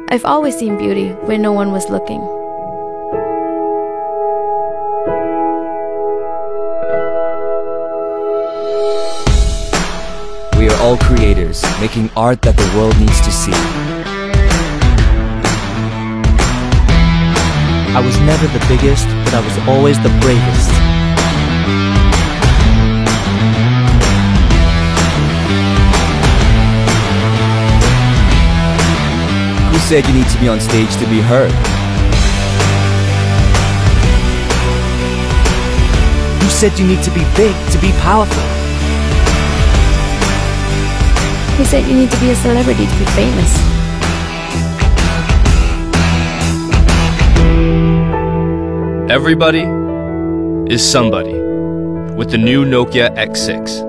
I've always seen beauty where no one was looking. We are all creators, making art that the world needs to see. I was never the biggest, but I was always the bravest. Who said you need to be on stage to be heard? Who said you need to be big to be powerful? Who said you need to be a celebrity to be famous? Everybody is somebody with the new Nokia X6.